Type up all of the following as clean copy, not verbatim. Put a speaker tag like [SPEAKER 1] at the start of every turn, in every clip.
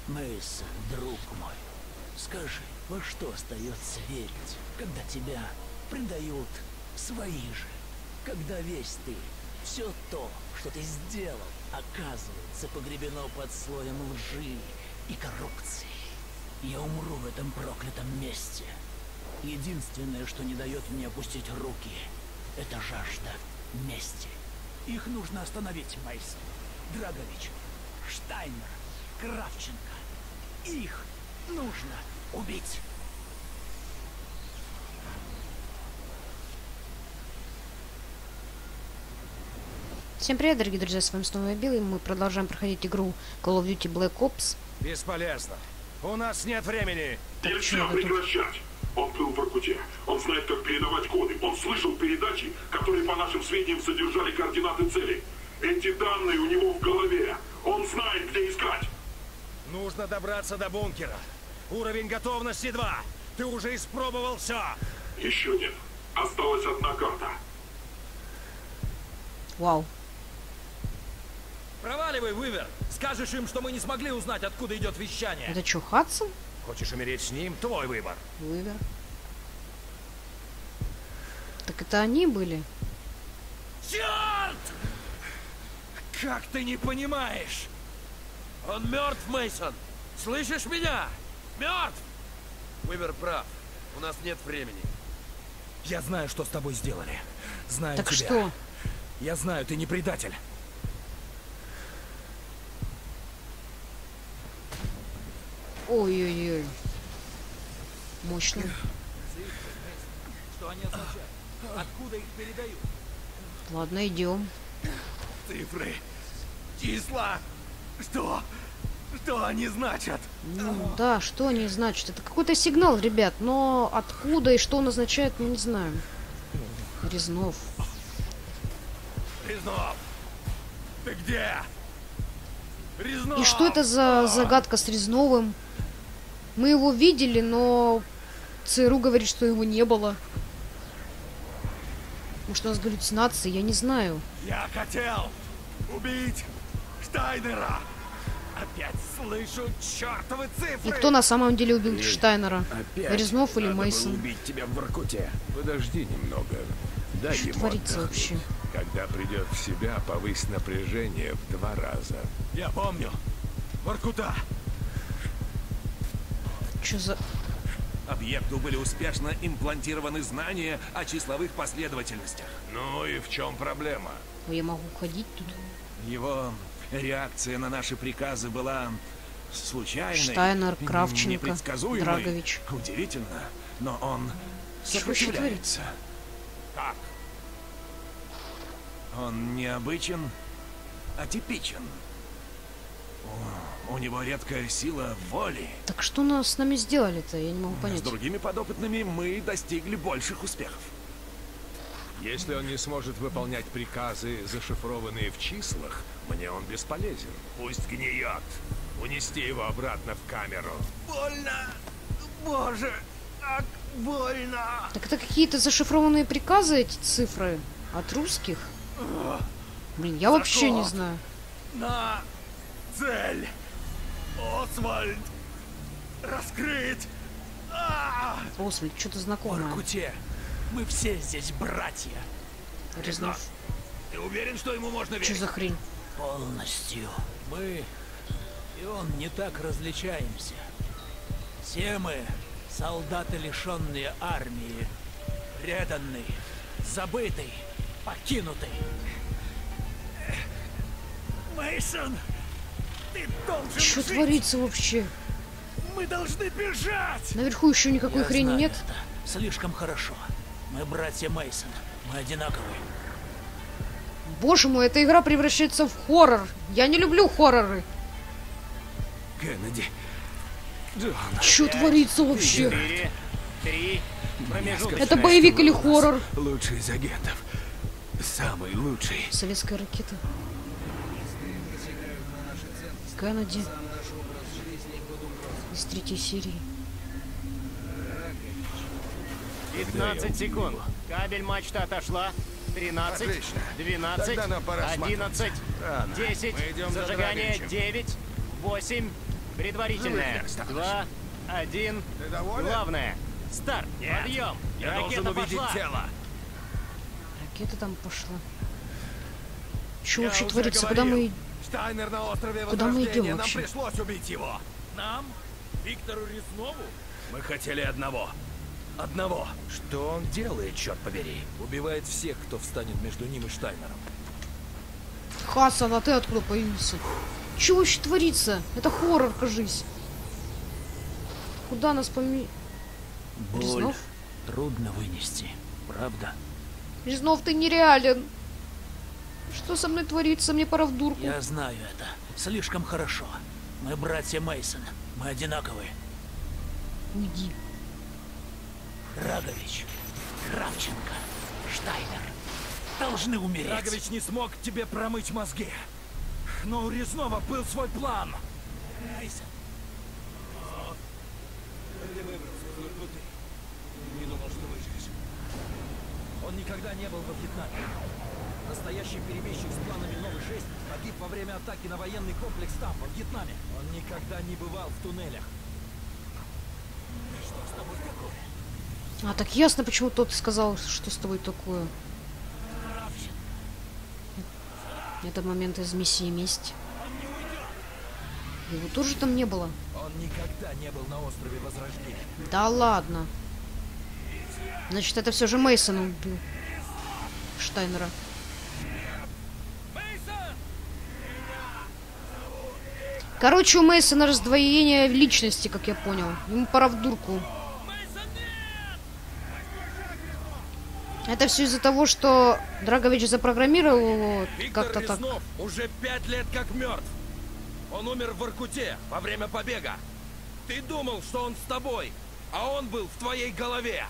[SPEAKER 1] Мейсон, друг мой, скажи, во что остается верить, когда тебя предают свои же? Когда весь ты, все то, что ты сделал, оказывается погребено под слоем лжи и коррупции. Я умру в этом проклятом месте. Единственное, что не дает мне опустить руки, это жажда мести. Их нужно остановить, Мейсон, Драгович, Штайнер, Кравченко. Их нужно убить.
[SPEAKER 2] Всем привет, дорогие друзья, с вами снова Билл, и мы продолжаем проходить игру Call of Duty Black Ops.
[SPEAKER 3] Бесполезно. У нас нет времени.
[SPEAKER 4] Нельзя прекращать. Он был в Воркуте. Он знает, как передавать коды. Он слышал передачи, которые, по нашим сведениям, содержали координаты цели. Эти данные у него в голове. Он знает, где искать.
[SPEAKER 3] Нужно добраться до бункера. Уровень готовности 2. Ты уже испробовал все.
[SPEAKER 4] Еще нет. Осталась одна карта.
[SPEAKER 2] Вау.
[SPEAKER 3] Проваливай, Уивер. Скажешь им, что мы не смогли узнать, откуда идет вещание.
[SPEAKER 2] Это что, Хадсон?
[SPEAKER 3] Хочешь умереть с ним? Твой выбор.
[SPEAKER 2] Уивер. Так это они были?
[SPEAKER 3] Черт! Как ты не понимаешь? Он мертв, Мейсон. Слышишь меня? Мертв!
[SPEAKER 5] Уивер прав. У нас нет времени.
[SPEAKER 3] Я знаю, что с тобой сделали. Знаю
[SPEAKER 2] Так
[SPEAKER 3] тебя.
[SPEAKER 2] что?
[SPEAKER 3] Я знаю, ты не предатель.
[SPEAKER 2] Ой-ой-ой. Мощно.
[SPEAKER 3] Что они означают? Откуда их передают?
[SPEAKER 2] Ладно, идем.
[SPEAKER 5] Цифры. Числа. Что? Что они значат?
[SPEAKER 2] Ну, да, что они значат? Это какой-то сигнал, ребят, но откуда и что он означает, мы не знаем. Резнов.
[SPEAKER 5] Резнов. Ты где? Резнов.
[SPEAKER 2] И что это за загадка с Резновым? Мы его видели, но ЦРУ говорит, что его не было. Может, у нас галлюцинации, я не знаю.
[SPEAKER 5] Я хотел убить Штайнера. Опять слышу чертовы цифры.
[SPEAKER 2] И кто на самом деле убил Штайнера?
[SPEAKER 6] Опять
[SPEAKER 2] Резнов или
[SPEAKER 6] надо было
[SPEAKER 2] Мейсон?
[SPEAKER 6] убить тебя в Воркуте. Подожди немного. Дай
[SPEAKER 2] Что
[SPEAKER 6] ему
[SPEAKER 2] творится
[SPEAKER 6] отдохнуть.
[SPEAKER 2] вообще?
[SPEAKER 6] Когда придет в себя, повысь напряжение в 2 раза.
[SPEAKER 5] Я помню. Воркута.
[SPEAKER 2] Что за...
[SPEAKER 7] Объекту были успешно имплантированы знания о числовых последовательностях.
[SPEAKER 6] Ну и в чем проблема?
[SPEAKER 2] Ой, я могу ходить тут?
[SPEAKER 7] Его реакция на наши приказы была случайной,
[SPEAKER 2] Штайнер, Кравченко,
[SPEAKER 7] непредсказуемой.
[SPEAKER 2] Драгович.
[SPEAKER 7] Удивительно, но он
[SPEAKER 2] Что вообще
[SPEAKER 7] сопротивляется. Как? Он необычен, атипичен. У него редкая сила воли.
[SPEAKER 2] Так что с нами сделали-то? Я не могу
[SPEAKER 7] С
[SPEAKER 2] понять.
[SPEAKER 7] другими подопытными мы достигли больших успехов.
[SPEAKER 6] Если он не сможет выполнять приказы, зашифрованные в числах, мне он бесполезен. Пусть гниет. Унести его обратно в камеру.
[SPEAKER 5] Больно. Боже, как больно.
[SPEAKER 2] Так это какие-то зашифрованные приказы, эти цифры? От русских? Блин, я вообще не знаю.
[SPEAKER 5] На цель. Освальд. Раскрыть.
[SPEAKER 2] Освальд, что-то
[SPEAKER 1] В
[SPEAKER 2] знакомое.
[SPEAKER 1] Воркуте мы все здесь братья.
[SPEAKER 2] Резнов.
[SPEAKER 7] Ты уверен, что ему можно
[SPEAKER 2] Что
[SPEAKER 7] верить?
[SPEAKER 2] за хрень?
[SPEAKER 1] Полностью. Мы и он не так различаемся. Все мы солдаты, лишенные армии, преданный, забытый, покинутый. Мейсон, ты должен
[SPEAKER 2] Что
[SPEAKER 1] жить.
[SPEAKER 2] творится вообще?
[SPEAKER 1] Мы должны бежать.
[SPEAKER 2] Наверху еще никакой
[SPEAKER 1] Я
[SPEAKER 2] хрени
[SPEAKER 1] знаю
[SPEAKER 2] нет?
[SPEAKER 1] это. Слишком хорошо. Мы братья Мейсон. Мы одинаковые.
[SPEAKER 2] Боже мой, эта игра превращается в хоррор. Я не люблю хорроры.
[SPEAKER 7] Кеннеди.
[SPEAKER 2] Что творится вообще?
[SPEAKER 5] 4, 3, промежуток.
[SPEAKER 2] Это боевик или хоррор?
[SPEAKER 6] Лучший из агентов. Самый лучший.
[SPEAKER 2] Советская ракета. Кеннеди. Из 3-й серии.
[SPEAKER 8] 15 секунд. Кабель мачта отошла. 13,
[SPEAKER 6] Отлично.
[SPEAKER 8] 12,
[SPEAKER 6] Тогда нам пора
[SPEAKER 8] 11,
[SPEAKER 6] Рано.
[SPEAKER 8] 10,
[SPEAKER 6] Мы идем за
[SPEAKER 8] зажигание
[SPEAKER 6] Драговичем.
[SPEAKER 8] 9, 8, Предварительное. 2, 1.
[SPEAKER 3] Ты доволен?
[SPEAKER 8] Главное. Старт. Подъем.
[SPEAKER 7] Я должен
[SPEAKER 8] Ракета
[SPEAKER 7] увидеть
[SPEAKER 8] пошла.
[SPEAKER 7] тело.
[SPEAKER 2] Ракета там пошла. Что
[SPEAKER 7] Я
[SPEAKER 2] вообще
[SPEAKER 7] уже
[SPEAKER 2] творится?
[SPEAKER 7] говорил.
[SPEAKER 2] Куда мы...
[SPEAKER 7] Штайнер на острове
[SPEAKER 2] Куда мы
[SPEAKER 7] Возрождения.
[SPEAKER 2] идем
[SPEAKER 7] Нам
[SPEAKER 2] вообще?
[SPEAKER 7] пришлось убить его.
[SPEAKER 3] Нам? Виктору Резнову?
[SPEAKER 7] Мы хотели одного. Одного.
[SPEAKER 3] Что он делает, черт побери? Убивает всех, кто встанет между ним и Штайнером.
[SPEAKER 2] Хасан, а ты откуда появился? Что вообще творится? Это хоррор, кажись. Куда нас
[SPEAKER 1] Боль
[SPEAKER 2] Резнов?
[SPEAKER 1] трудно вынести, правда?
[SPEAKER 2] Резнов, ты нереален. Что со мной творится? Мне пора в дурку.
[SPEAKER 1] Я знаю это. Слишком хорошо. Мы братья Мейсон. Мы одинаковые.
[SPEAKER 2] Уйди.
[SPEAKER 1] Рагович, Кравченко, Штайнер должны умереть.
[SPEAKER 3] Драгович не смог тебе промыть мозги. Но у Резнова был свой план.
[SPEAKER 1] Мейсон,
[SPEAKER 3] Не думал, что выживешь. Он никогда не был во Вьетнаме. Настоящий перебежчик с планами Новый 6 погиб во время атаки на военный комплекс там, во Вьетнаме. Он никогда не бывал в туннелях.
[SPEAKER 1] что с тобой такое?
[SPEAKER 2] А, так ясно, почему тот сказал, что с тобой такое.
[SPEAKER 1] Кравченко,
[SPEAKER 2] Это момент из миссии месть. Его тоже там не было.
[SPEAKER 3] Он никогда не был на острове Возрождения.
[SPEAKER 2] Да ладно. Значит, это все же Мейсон убил Штайнера. Короче, у Мейсона раздвоение личности, как я понял. Ему пора в дурку. Это все из-за того, что Драгович запрограммировал его
[SPEAKER 3] Виктор
[SPEAKER 2] как-то так.
[SPEAKER 3] Резнов уже 5 лет как мертв. Он умер в Воркуте во время побега. Ты думал, что он с тобой, а он был в твоей голове.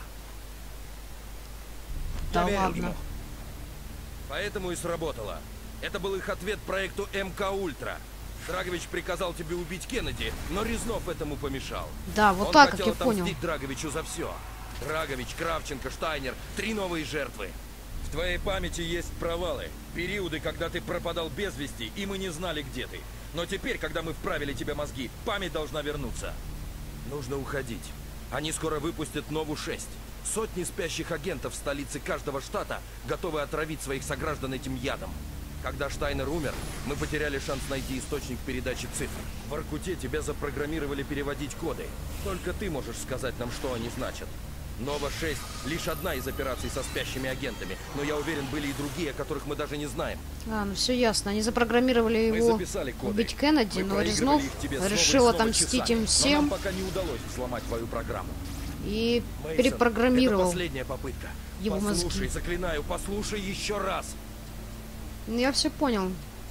[SPEAKER 2] Да
[SPEAKER 3] Я верил
[SPEAKER 2] ладно.
[SPEAKER 3] ему. Поэтому и сработало. Это был их ответ проекту МК Ультра. Драгович приказал тебе убить Кеннеди, но Резнов этому помешал.
[SPEAKER 2] Да, вот
[SPEAKER 3] Он
[SPEAKER 2] так, как
[SPEAKER 3] хотел
[SPEAKER 2] я понял.
[SPEAKER 3] отомстить Драговичу за все. Драгович, Кравченко, Штайнер. 3 новые жертвы. В твоей памяти есть провалы. Периоды, когда ты пропадал без вести, и мы не знали, где ты. Но теперь, когда мы вправили тебе мозги, память должна вернуться. Нужно уходить. Они скоро выпустят Нову 6. Сотни спящих агентов в столице каждого штата готовы отравить своих сограждан этим ядом. Когда Штайнер умер, мы потеряли шанс найти источник передачи цифр. В Воркуте тебя запрограммировали переводить коды. Только ты можешь сказать нам, что они значат. Нова 6 лишь одна из операций со спящими агентами, но я уверен, были и другие, о которых мы даже не знаем.
[SPEAKER 2] А, ну все ясно. Они запрограммировали
[SPEAKER 3] Мы
[SPEAKER 2] его
[SPEAKER 3] записали коды.
[SPEAKER 2] убить Кеннеди,
[SPEAKER 3] Мы
[SPEAKER 2] но
[SPEAKER 3] проигрывали
[SPEAKER 2] Резнов
[SPEAKER 3] их тебе снова и
[SPEAKER 2] решил
[SPEAKER 3] снова
[SPEAKER 2] отомстить
[SPEAKER 3] часами,
[SPEAKER 2] им
[SPEAKER 3] но
[SPEAKER 2] всем
[SPEAKER 3] нам пока не удалось взломать твою программу.
[SPEAKER 2] и
[SPEAKER 3] Мейсон,
[SPEAKER 2] перепрограммировал.
[SPEAKER 3] это последняя попытка.
[SPEAKER 2] его
[SPEAKER 3] Послушай,
[SPEAKER 2] мозги.
[SPEAKER 3] заклинаю, послушай еще раз.
[SPEAKER 2] Ну, я все понял.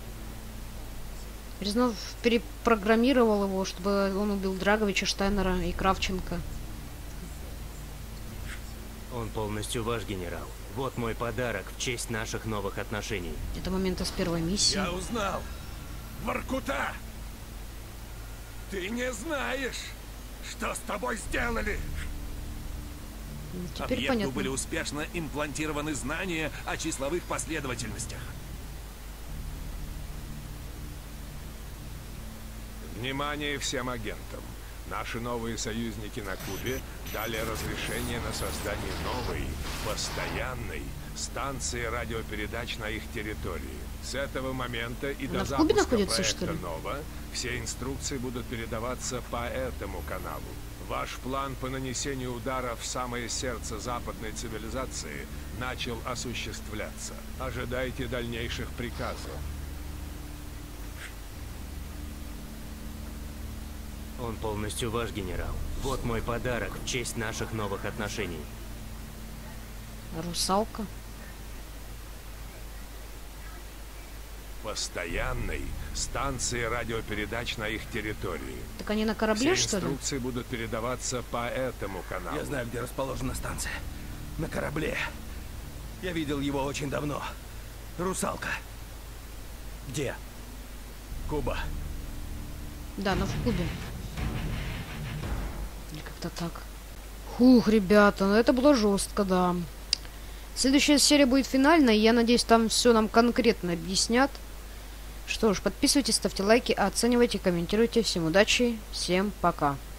[SPEAKER 2] Резнов перепрограммировал его, чтобы он убил Драговича, Штайнера и Кравченко.
[SPEAKER 8] Он полностью ваш генерал. Вот мой подарок в честь наших новых отношений.
[SPEAKER 2] Это момент из первой миссии.
[SPEAKER 7] Я узнал. Воркута! Ты не знаешь, что с тобой сделали.
[SPEAKER 2] Теперь
[SPEAKER 7] Объекту
[SPEAKER 2] понятно.
[SPEAKER 7] были успешно имплантированы знания о числовых последовательностях.
[SPEAKER 6] Внимание всем агентам. Наши новые союзники на Кубе дали разрешение на создание новой, постоянной станции радиопередач на их территории. С этого момента и
[SPEAKER 2] Она
[SPEAKER 6] до
[SPEAKER 2] в Кубе
[SPEAKER 6] запуска
[SPEAKER 2] находится, что
[SPEAKER 6] проекта
[SPEAKER 2] ли?
[SPEAKER 6] «Нова» все инструкции будут передаваться по этому каналу. Ваш план по нанесению удара в самое сердце западной цивилизации начал осуществляться. Ожидайте дальнейших приказов.
[SPEAKER 8] Он полностью ваш генерал. Вот мой подарок в честь наших новых отношений.
[SPEAKER 2] Русалка.
[SPEAKER 6] Постоянной станции радиопередач на их территории.
[SPEAKER 2] Так они на корабле,
[SPEAKER 6] Все
[SPEAKER 2] что ли?
[SPEAKER 6] инструкции будут передаваться по этому каналу.
[SPEAKER 3] Я знаю, где расположена станция. На корабле. Я видел его очень давно. Русалка. Где? Куба.
[SPEAKER 2] Да, но в Кубе. Или как-то так. Хух, ребята, ну это было жестко, да. Следующая серия будет финальной, и я надеюсь, там все нам конкретно объяснят, Что ж, подписывайтесь, ставьте лайки, оценивайте, комментируйте. Всем удачи, всем пока.